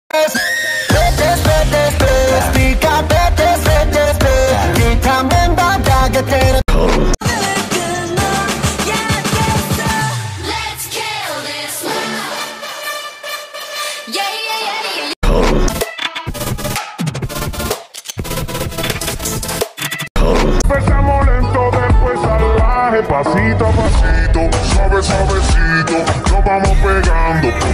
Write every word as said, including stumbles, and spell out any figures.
Betes, betes, betes, pica, betes, betes, betes, vitamin bagatera. Let's kill this love. Yeah, yeah, yeah, yeah. Empezamos lento, después salvaje, pasito a pasito, suave, suavecito, nos vamos pegando.